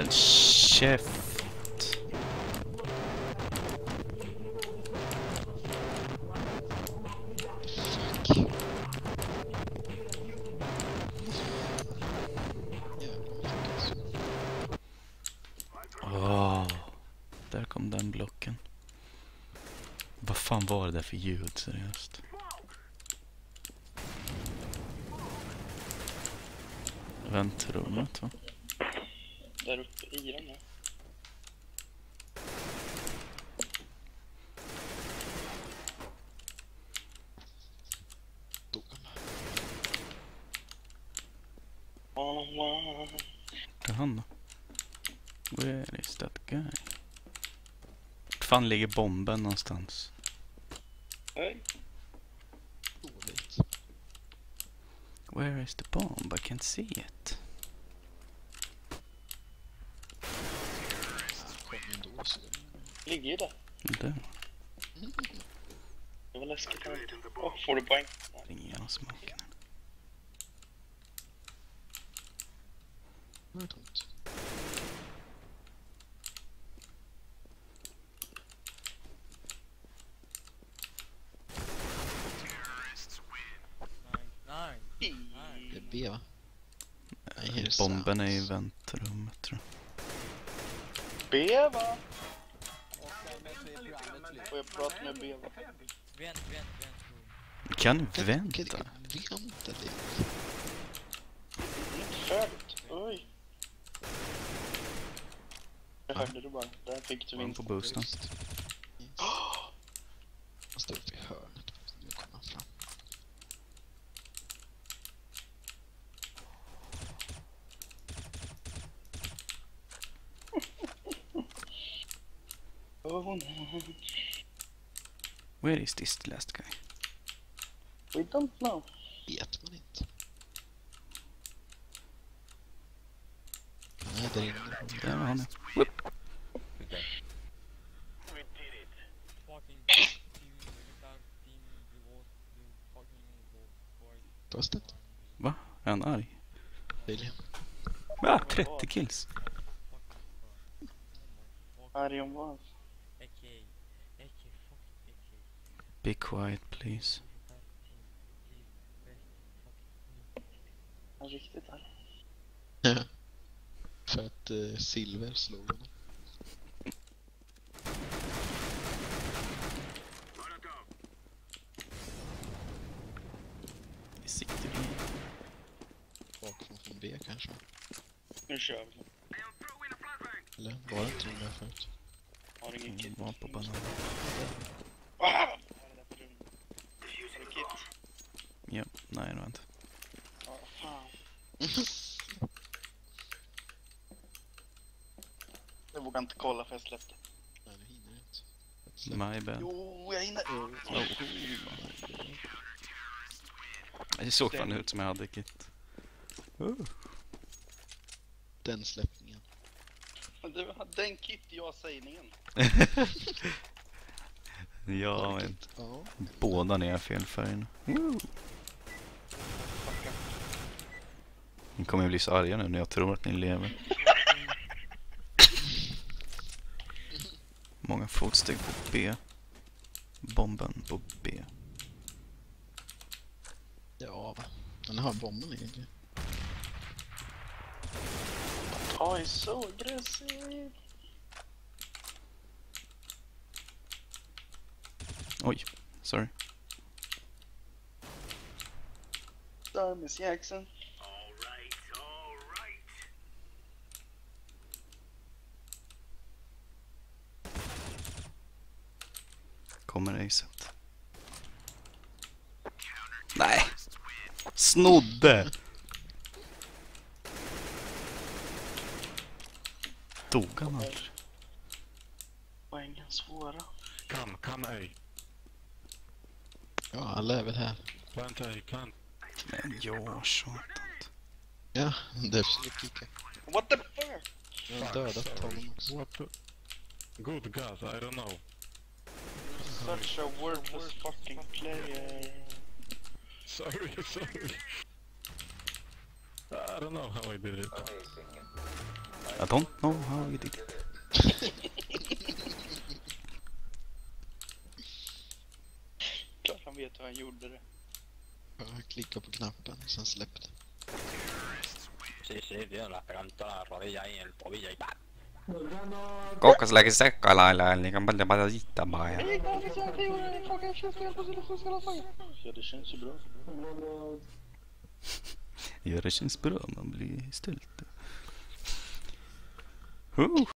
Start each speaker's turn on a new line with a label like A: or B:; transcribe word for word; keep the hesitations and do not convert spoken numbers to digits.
A: men käft. Åh, där kom den blocken. Vad fan var det där för ljud, seriöst? Väntrummet, va?
B: Där uppe i den här.
A: Det är han då. Where is that guy? Vart fan ligger bomben någonstans?
B: Hej.
C: Dåligt.
A: Where is the bomb? I can't see it.
C: Kom ändå så.
B: Ligger ju där.
A: Där.
B: Det var läskigt. Åh, får du poäng?
A: Det är ingen jävla smaken.
C: Nu är det tomt. Det är B, va? Nej, här är
A: Bomben är i
C: sant.
A: väntrummet, tror jag.
B: B, va? Får jag prata med B, va?
D: Vänt, vänt, vänt.
A: Kan
C: Kan-
A: vänta.
C: kan- Vänta lite.
B: Det är inte färdigt. Oj. Jag hörde det bara. Där fick du
A: Var han
B: vinst.
A: på boosten?
C: Just. Yes. Han står uppe i hörnet. Nu kommer han fram.
B: Oh, no.
A: Where is this last guy?
B: We don't know.
C: Vet man inte. Nej, där inne.
A: Där var han.
D: Fucking team, retard team, revolt, fucking revolt,
C: Toastet.
A: Va? Är han arg?
C: Tydligen.
A: Va? trettio kills.
B: Argon var.
D: A K, A K, fuck A K.
A: Be quiet, please.
B: Han riktigt arg.
C: För att uh, Silver slog honom.
A: Vi siktar vi.
C: Bakifrån från B kanske.
B: Nu kör vi.
C: Eller var det inte där förut?
B: Har ingen
A: Han
B: kit.
A: var på banan.
B: Ah! Vad är det där för rum? Har du kit?
A: Ja, nej det var inte.
B: Ja, fan. Jag vågar inte kolla för jag släppte.
C: Nej, du hinner inte. Att släppa.
A: My bad.
B: Jo, jag hinner.
A: Det såg fan ut som jag hade kit. Uh.
C: Den släppningen.
B: Du hade en kit i jag-sägningen.
A: Ja, men
C: Ja.
A: båda ni är fel färg nu. Ni kommer ju bli så arga nu när jag tror att ni lever. Många fotsteg på B. Bomben på B.
C: Ja, va. Den här bomben ligger.
B: Jag är så aggressiv.
A: Oj, sorry.
B: Där, Miss Jackson.
A: Kommer acet. Nej. Snodde. Dog han aldrig?
B: Poängen svåra.
E: Come, come A.
C: Ja, alla är väl här.
E: Plant A, plant.
A: Men jag tjatat.
C: Ja, det skulle kicka.
B: What the fuck?
C: Jag har dödat honom också.
E: What the... Good God, I don't know.
B: Such a worthless fucking player.
E: Sorry, sorry. Ah. I don't know how I did it.
A: I don't know how you did it.
B: Klart han vet hur han gjorde det.
C: Jag klickar på knappen, sen släppte det.
F: Sí, sí, tío, la pegan toda la rodilla ahí, el tobillo y ¡pam!
A: Kokkas läki sekkailailla, eli kan paljon paljon jittää ja...
B: Ja, det känns ju bra.
A: Ja, det känns bra, man blir stolt. Huh.